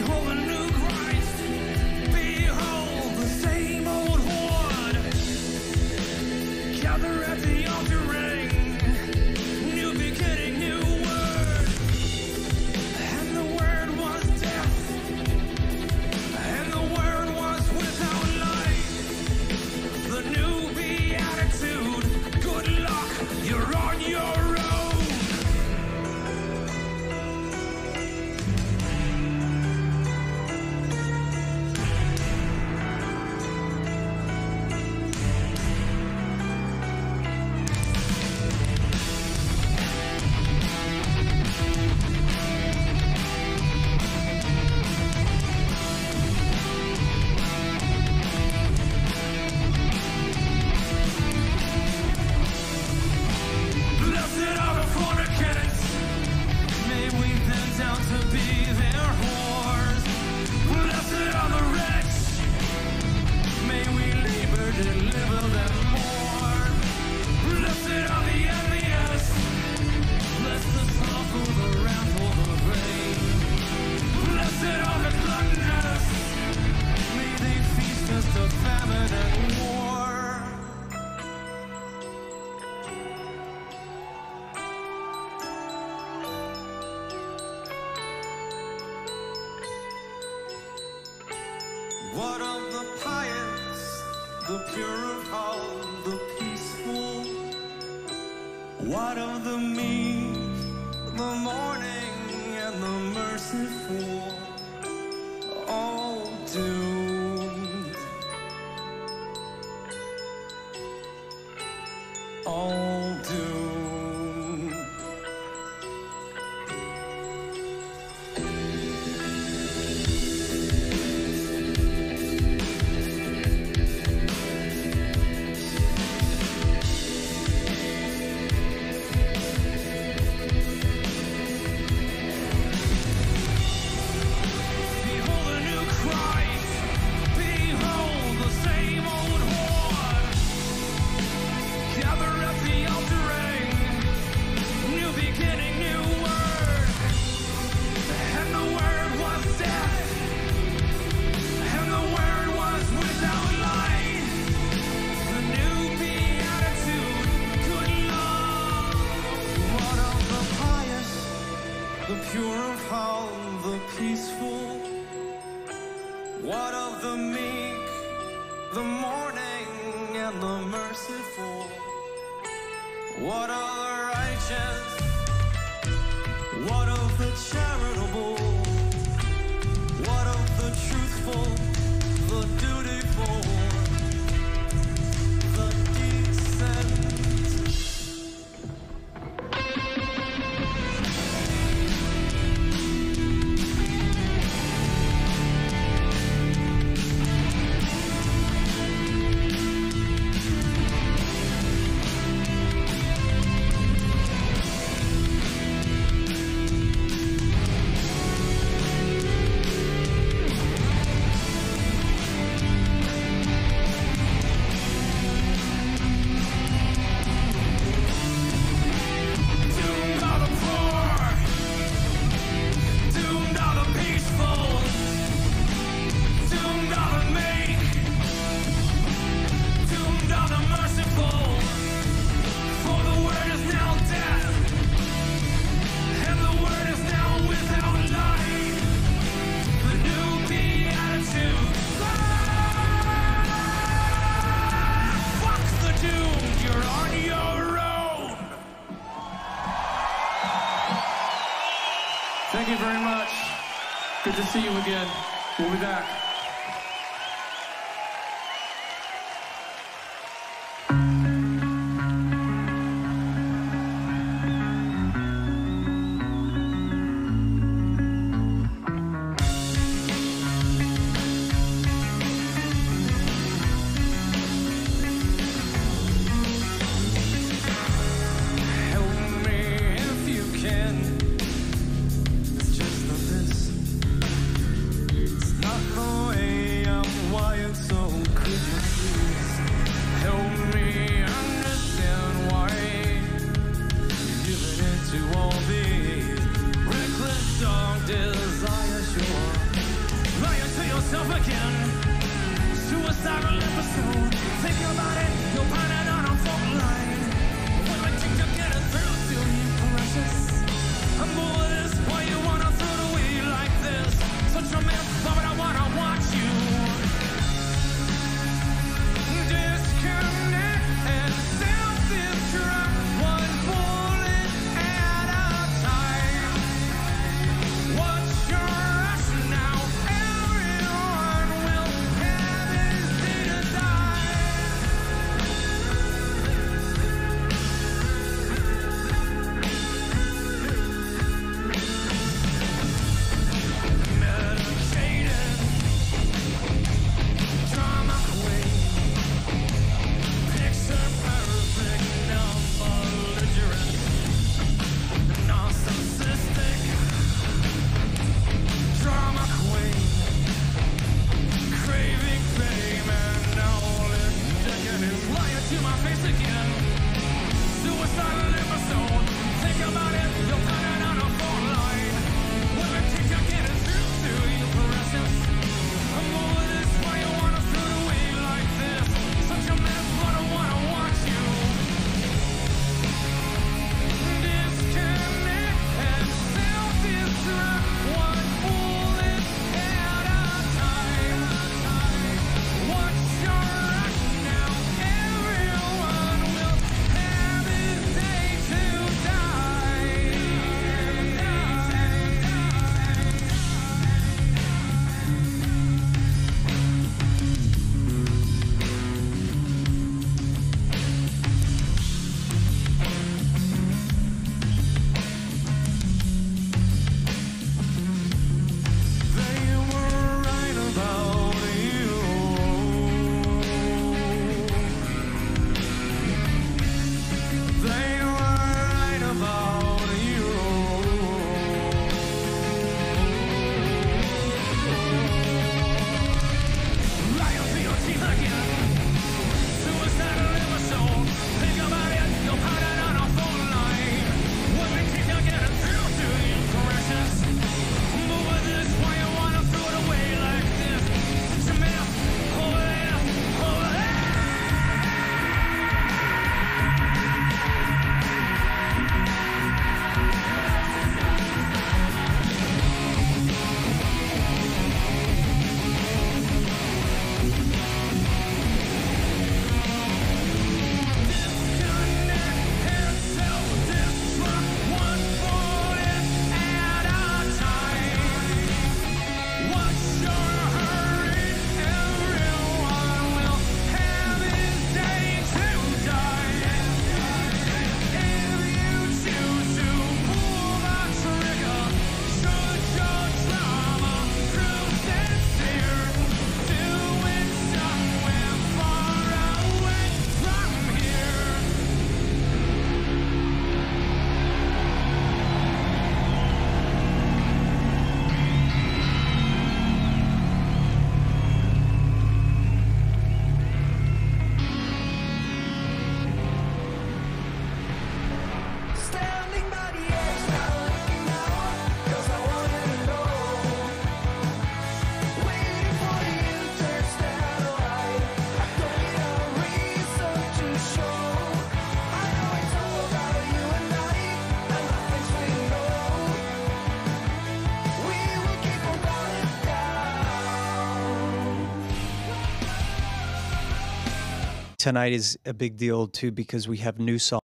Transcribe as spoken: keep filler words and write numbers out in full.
What of the pious, the pure of heart, the peaceful? What of the meek, the mourning, and the merciful? All doomed, all doomed. The pure of heart, the peaceful. What of the meek, the mourning, and the merciful? What of the righteous? What of the charitable? What of the truthful, the dutiful, the decent? Thank you very much. Good to see you again. We'll be back. Not again. Suicidal episode. Think about it, you'll find it on a phone line. What would take to get it through to you, precious? I'm more of this, why you wanna throw it away like this? Such a mess, why would I wanna watch you? Disconnect and self-destruct, one bullet at a time. What's your rush now? Everyone will have his day to die. Meditated, drama queen, picture perfect, non-belligerent, narcissistic, drama queen, craving fame and all its decadence. Lying to my face again. Suicidal episode. Think about it, you'll find it on a phone line. What would it take to get it through to you, precious? I'm over this, why you wanna throw it away like this? Such a mess, but I wanna watch you. Disconnect and self-destruct, one bullet at a time. What's your rush now? Everyone will have his day to die. They were right about you. They were right about you. Lying to your teeth again. Suicidal episode. Think about it, you'll find it on a phone line. What would it take to get it through to you, precious? Move with this, why you wanna throw it away like this? Such a mess, over there, over there. Disconnect and self-destruct, one bullet at a time. What's your hurry? Everyone will have his day to die. If you choose to pull the trigger, should your trauma prove sincere, do it somewhere far away from here. Standing by the edge, not looking out, 'cause I wanted to know. Waiting for the interstate ride. I don't need a reason to show. I know it's all about you and I, and nothing's we know. We will keep on running down. Tonight is a big deal too because we have new songs.